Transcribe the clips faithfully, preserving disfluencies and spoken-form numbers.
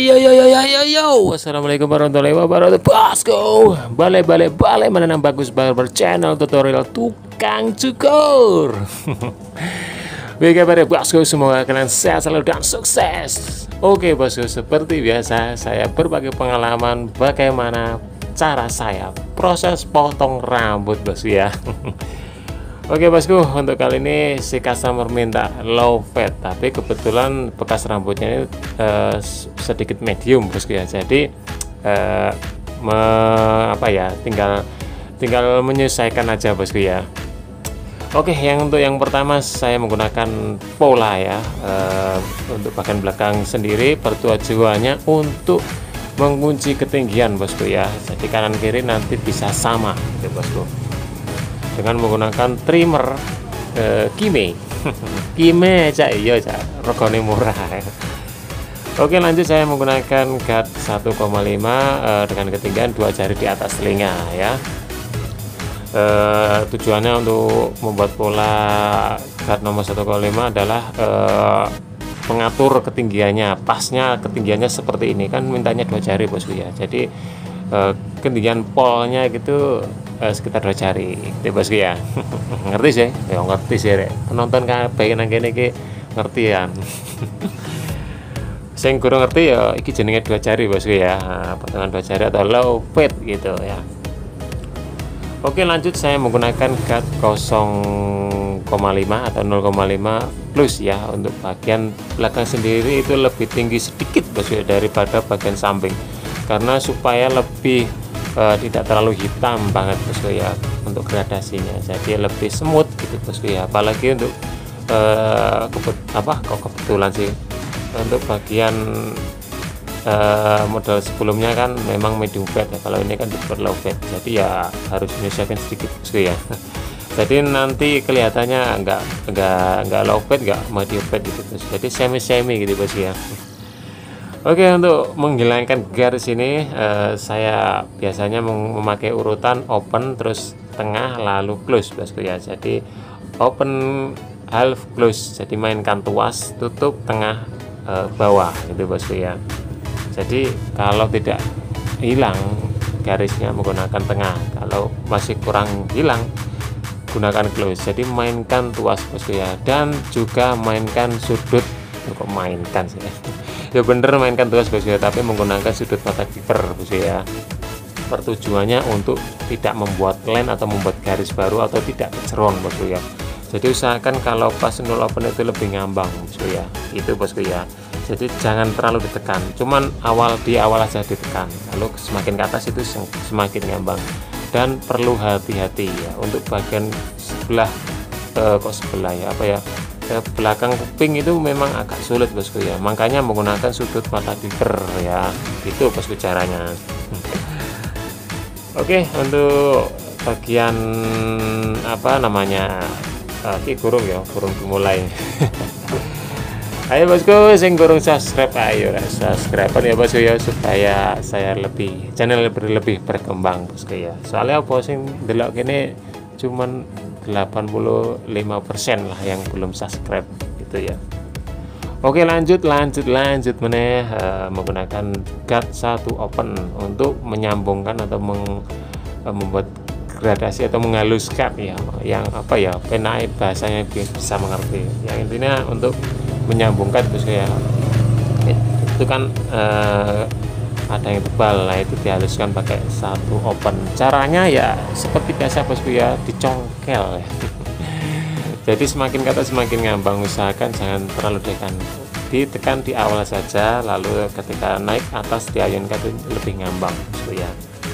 yo yo yo yo yo yo. Assalamualaikum warahmatullahi wabarakatuh. Bosku, balik balik balik menanam bagus barber channel tutorial tukang cukur. Baik kabar ya bosku, semoga kalian sehat selalu dan sukses. Oke bosku, seperti biasa saya berbagi pengalaman bagaimana cara saya proses potong rambut bosku ya. Oke bosku, untuk kali ini si customer minta low fade, tapi kebetulan bekas rambutnya ini uh, sedikit medium bosku ya. Jadi uh, me, apa ya, tinggal tinggal menyesuaikan aja bosku ya. Oke, yang untuk yang pertama saya menggunakan pola ya. Uh, untuk bagian belakang sendiri pertujuannya untuk mengunci ketinggian bosku ya. Jadi kanan kiri nanti bisa sama gitu bosku, dengan menggunakan trimmer eh, Kime. Kime cak, iya cak, regane murah. Oke, lanjut saya menggunakan guard satu koma lima eh, dengan ketinggian dua jari di atas telinga ya. Eh, tujuannya untuk membuat pola guard nomor satu koma lima adalah eh, mengatur ketinggiannya, pasnya ketinggiannya seperti ini kan, mintanya dua jari bosku ya. Jadi eh, ketinggian polnya gitu eh, sekitar dua jari gitu bosku ya. Ngerti sih ya, ngerti sih rek. Penonton kabeh nang kene iki ngerti ya. Sing kurang ngerti ya iki jenenge dua jari bosku ya. Nah, potongan dua jari atau low fade gitu ya. Oke, lanjut saya menggunakan guard nol koma lima atau nol koma lima plus ya. Untuk bagian belakang sendiri itu lebih tinggi sedikit bosku ya daripada bagian samping, karena supaya lebih uh, tidak terlalu hitam banget bosku ya untuk gradasinya, jadi lebih smooth gitu bosku ya. Apalagi untuk uh, kebet apa kok kebetulan sih untuk bagian uh, model sebelumnya kan memang medium fade ya, kalau ini kan dibuat low fade, jadi ya harus menyesuaikan sedikit bosku ya. Jadi nanti kelihatannya enggak enggak enggak low fade, enggak medium fade gitu bosku, jadi semi semi gitu bosku ya. Oke, untuk menghilangkan garis ini eh, saya biasanya memakai urutan open terus tengah lalu close bosku ya. Jadi open, half, close, jadi mainkan tuas, tutup, tengah, eh, bawah gitu bosku ya. Jadi kalau tidak hilang garisnya menggunakan tengah, kalau masih kurang hilang gunakan close. Jadi mainkan tuas bosku ya, dan juga mainkan sudut. Kok mainkan sih ya, bener mainkan tuas bosku ya, tapi menggunakan sudut mata kiper bosku ya. Pertujuannya untuk tidak membuat line atau membuat garis baru atau tidak keceron bosku ya. Jadi usahakan kalau pas nul open itu lebih ngambang bosku ya, itu bosku ya. Jadi jangan terlalu ditekan, cuman awal di awal aja ditekan, lalu semakin ke atas itu semakin ngambang. Dan perlu hati-hati ya untuk bagian sebelah eh, kok sebelah ya apa ya belakang kuping itu memang agak sulit bosku ya, makanya menggunakan sudut mata kiper ya, itu bosku caranya. Oke, untuk bagian apa namanya uh, kurung ya, kurung dimulai. Ayo bosku, sing kurung subscribe, ayo subscribe ya bosku ya, supaya saya lebih channel lebih lebih berkembang bosku ya. Soalnya apa sing delok kene cuman delapan puluh lima persen lah yang belum subscribe gitu ya. Oke, lanjut lanjut lanjut meneh uh, menggunakan guard satu open untuk menyambungkan atau meng, uh, membuat gradasi atau menghaluskan ya, yang apa ya, penai bahasanya bisa mengerti. Yang intinya untuk menyambungkan bosku ya. Itu kan uh, ada yang tebal, nah itu dihaluskan pakai satu open. Caranya ya seperti biasa bosku ya, dicongkel ya. Jadi semakin ke atas semakin ngambang, usahakan jangan terlalu ditekan, ditekan di awal saja, lalu ketika naik atas diayunkan lebih ngambang bosku ya.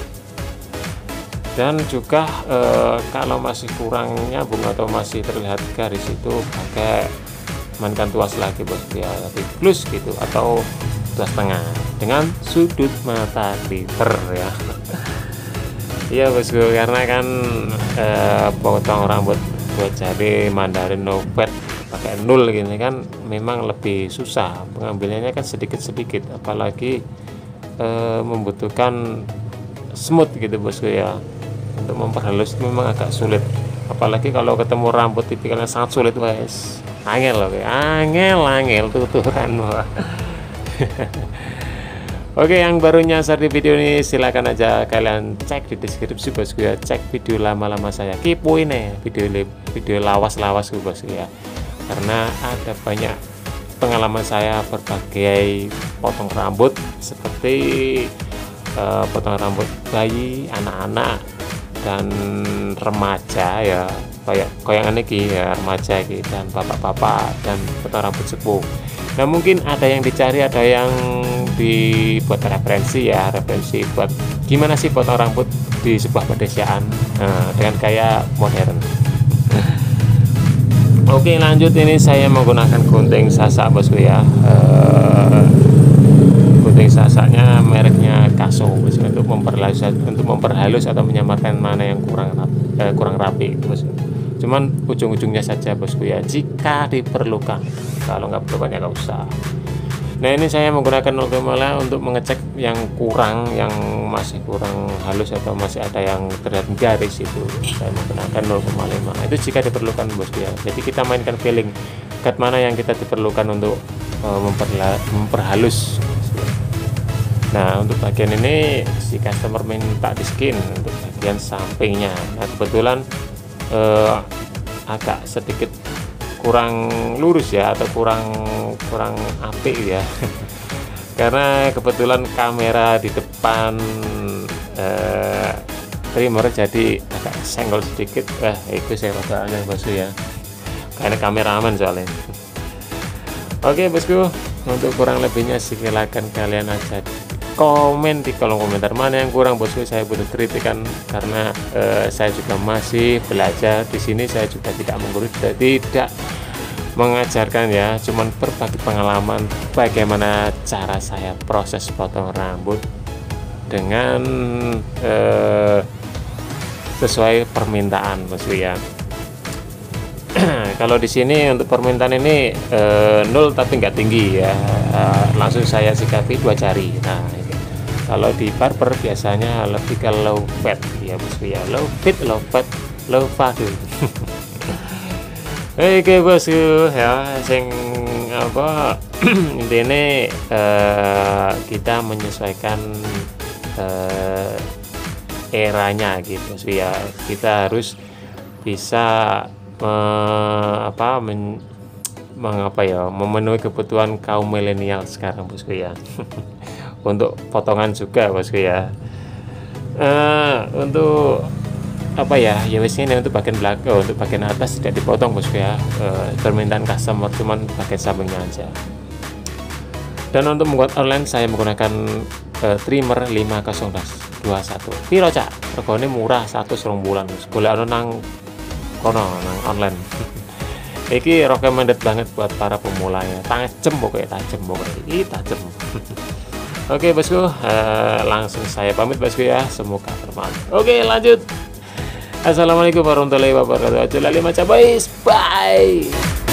Dan juga eh, kalau masih kurang nyambung atau masih terlihat garis itu pakai mainkan tuas lagi bosku ya, tapi plus gitu atau tuas tengah dengan sudut mata kiper ya. Iya bosku, karena kan eh, potong rambut buat jari Mandarin no fade pakai nul gini kan memang lebih susah, pengambilannya kan sedikit-sedikit, apalagi eh, membutuhkan smooth gitu bosku ya. Untuk memperhalus memang agak sulit, apalagi kalau ketemu rambut tipikalnya sangat sulit guys. Angel loh, angel angel tuturan. Oke, yang baru nyasar di video ini silakan aja kalian cek di deskripsi bosku ya, cek video lama-lama saya, kepoin ya video video lawas-lawas bosku ya, karena ada banyak pengalaman saya berbagai potong rambut seperti uh, potong rambut bayi, anak-anak dan remaja ya, kayak koyangan ini ya, remaja gitu, dan bapak-bapak dan potong rambut sepuh. Nah mungkin ada yang dicari, ada yang dibuat referensi ya, referensi buat gimana sih potong rambut di sebuah pedesaan nah, dengan gaya modern. Oke, lanjut, ini saya menggunakan gunting sasak bosku ya. Uh, gunting sasaknya mereknya Kaso bosku, untuk memperhalus untuk memperhalus atau menyamarkan mana yang kurang rapi, eh, kurang rapi bosku. Cuman ujung-ujungnya saja bosku ya, jika diperlukan. Kalau nggak perlu ya nggak usah. Nah ini saya menggunakan nol koma lima untuk mengecek yang kurang, yang masih kurang halus atau masih ada yang terlihat garis, itu saya menggunakan nol koma lima. Itu jika diperlukan bosku ya. Jadi kita mainkan feeling cut mana yang kita diperlukan untuk uh, memperhalus. Nah untuk bagian ini si customer minta di skin untuk bagian sampingnya. Nah kebetulan uh, agak sedikit kurang lurus ya, atau kurang kurang apik ya karena kebetulan kamera di depan eh, trimmer jadi agak senggol sedikit. Wah itu saya rasanya bosku ya, karena kameramen soalnya. Oke bosku, untuk kurang lebihnya silakan kalian aja komen di kolom komentar mana yang kurang bosku. Saya butuh kritikan karena eh, saya juga masih belajar di sini. Saya juga tidak menggurui, tidak mengajarkan ya, cuman berbagi pengalaman bagaimana cara saya proses potong rambut dengan eh, sesuai permintaan bosku ya. Kalau di sini untuk permintaan ini eh, nol tapi nggak tinggi ya, eh, langsung saya sikapi dua jari. Nah ini. Kalau di barber biasanya lebih ke low fat ya bosku ya, low fit, low fat, low fade. Oke bosku ya, sing apa intinya eh, kita menyesuaikan eh, eranya gitu bosku ya. Kita harus bisa eh, apa men, mengapa ya memenuhi kebutuhan kaum milenial sekarang bosku ya. Untuk potongan juga bosku ya. Eh, untuk apa ya ya wis ini untuk bagian belakang, oh, untuk bagian atas tidak dipotong bosku ya, e, permintaan customer cuman bagian sampingnya aja. Dan untuk membuat online saya menggunakan e, trimmer lima nol dua satu. Piro cak? Regane murah, satu serong bulan bos. Golekno nang kono nang online. Iki recommended banget buat para pemula ya. Tajem pokoknya, tajem pokoknya. Ini tajem. Oke bosku, e, langsung saya pamit bosku ya. Semoga bermanfaat. Oke lanjut. Assalamualaikum warahmatullahi wabarakatuh. Bye.